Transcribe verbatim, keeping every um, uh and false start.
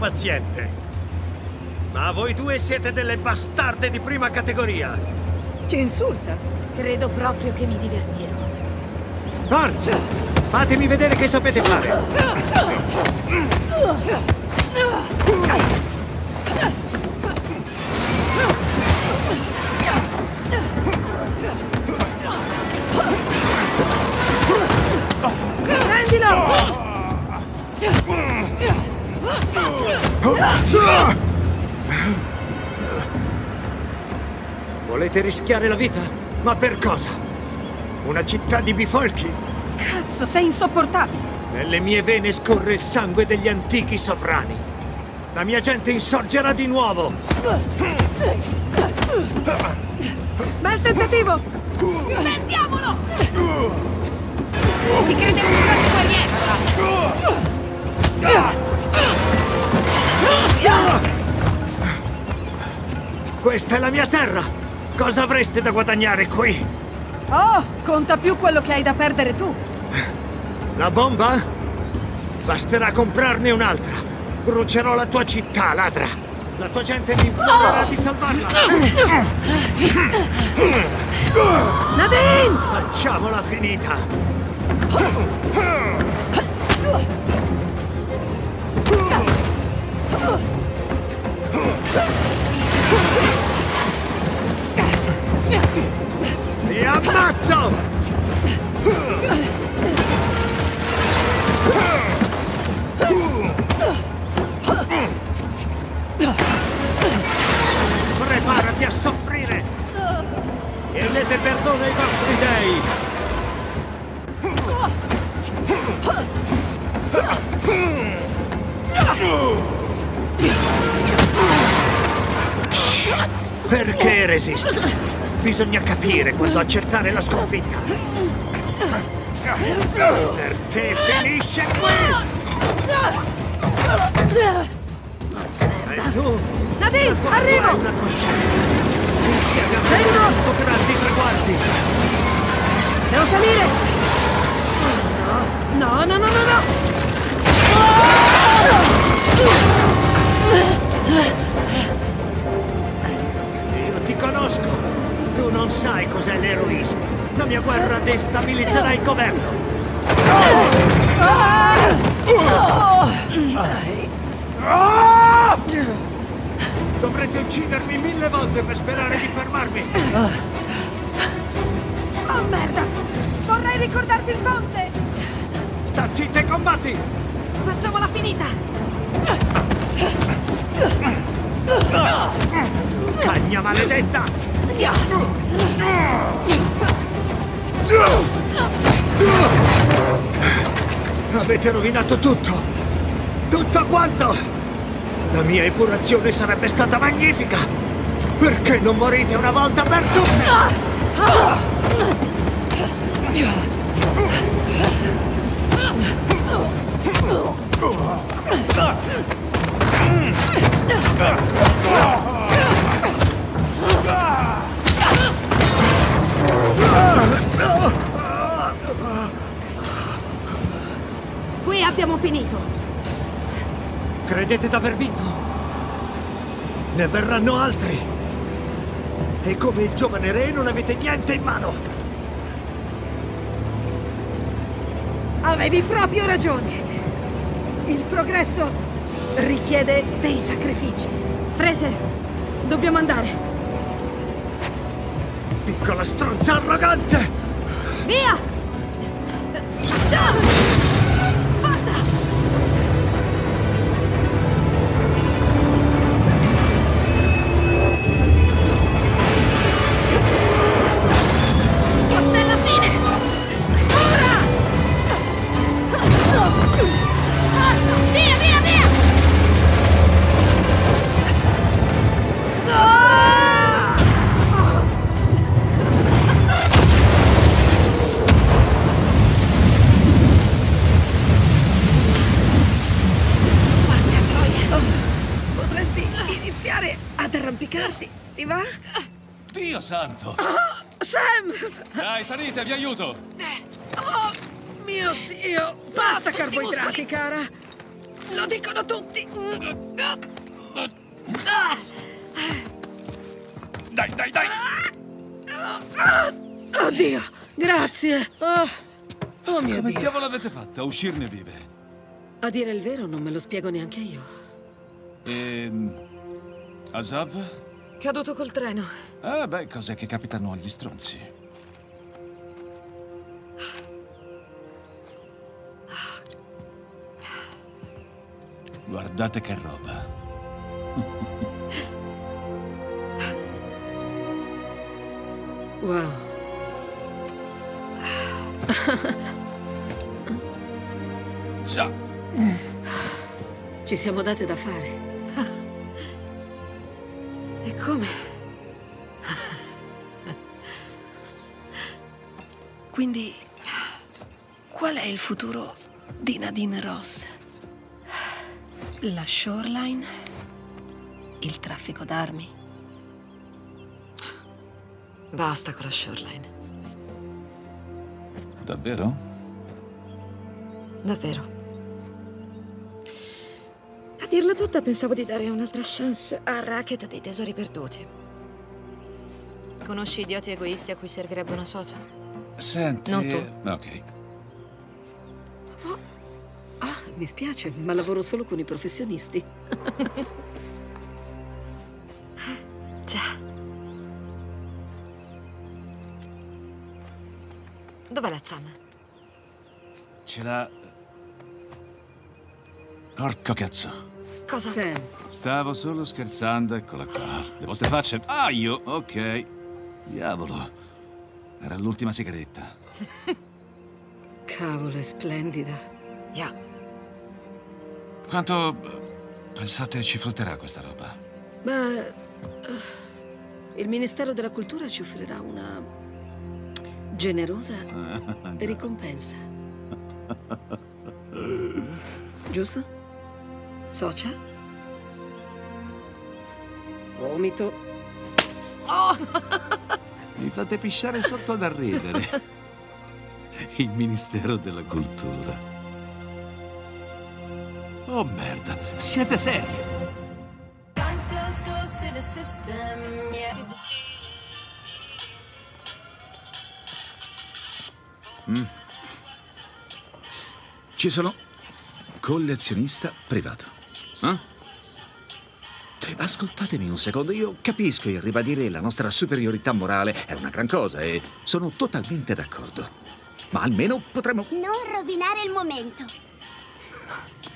paziente. Ma voi due siete delle bastarde di prima categoria. Ci insulta? Credo proprio che mi divertirò. Forza! Fatemi vedere che sapete fare! Prendilo! Volete rischiare la vita? Ma per cosa? Una città di bifolchi? Cazzo, sei insopportabile! Nelle mie vene scorre il sangue degli antichi sovrani. La mia gente insorgerà di nuovo! Bel tentativo! Smettiamolo! Mi credevo un grande guerriero! Questa è la mia terra! Cosa avreste da guadagnare qui? Oh, conta più quello che hai da perdere tu! La bomba? Basterà comprarne un'altra! Brucerò la tua città, ladra! La tua gente mi implorerà di salvarla! Nadine! Facciamola finita! Ti ammazzo! Preparati a soffrire! Chiedete perdono ai vostri dei! Perché resistere? Bisogna capire quando accettare la sconfitta. Per te finisce qui! E tu? Nadine, arrivo! Hai una coscienza. Vengo! Grandi traguardi! Devo salire! No, no, no, no, no! Io ti conosco! Tu non sai cos'è l'eroismo! La mia guerra destabilizzerà il governo! Dovrete uccidermi mille volte per sperare di fermarmi! Oh, merda! Vorrei ricordarti il ponte! Sta zitta e combatti! Facciamola finita! Cagna maledetta! Avete rovinato tutto! Tutto quanto! La mia epurazione sarebbe stata magnifica! Perché non morite una volta per tutte? Qui abbiamo finito. Credete d'aver vinto? Ne verranno altri! E come il giovane re non avete niente in mano! Avevi proprio ragione! Il progresso richiede dei sacrifici. Fraser, dobbiamo andare. Piccola stronza arrogante! Via! Forza! Forza alla fine! Ora! Forza! Via, via, via! Ah! Potresti iniziare ad arrampicarti, ti va? Dio santo! Oh, Sam! Dai, salite, vi aiuto! Oh, mio Dio! Basta carboidrati, cara! Lo dicono tutti! Dai, dai, dai! Oddio, grazie! Oh, oh mio Come Dio! diavolo avete fatto a uscirne vive? A dire il vero non me lo spiego neanche io. E... Asav? Caduto col treno. Ah, beh, cose che capitano agli stronzi. Guardate che roba. Wow. Già. Ci siamo date da fare. E come? Quindi, qual è il futuro di Nadine Ross? La Shoreline? Il traffico d'armi? Basta con la Shoreline. Davvero? Davvero. A dirla tutta, pensavo di dare un'altra chance a Racket dei tesori perduti. Conosci idioti egoisti a cui servirebbe una socia? Senti... Non tu. Ok. Ah, mi spiace, ma lavoro solo con i professionisti. Già. Dov'è la zanna? Ce l'ha... Porco cazzo. Cosa? Sam. Stavo solo scherzando, eccola qua. Le vostre facce... Ah, io? Ok. Diavolo. Era l'ultima sigaretta. Cavolo, è splendida. Yeah. Quanto... pensate ci frutterà questa roba? Beh, eh, il Ministero della Cultura ci offrirà una generosa ricompensa. Giusto? Socia? Vomito. Oh! Mi fate pisciare sotto da ridere. Il Ministero della Cultura. Oh merda, siete seri? Mm. Ci sono collezionista privato. Eh? Ascoltatemi un secondo, io capisco che ribadire la nostra superiorità morale è una gran cosa e sono totalmente d'accordo. Ma almeno potremmo... Non rovinare il momento.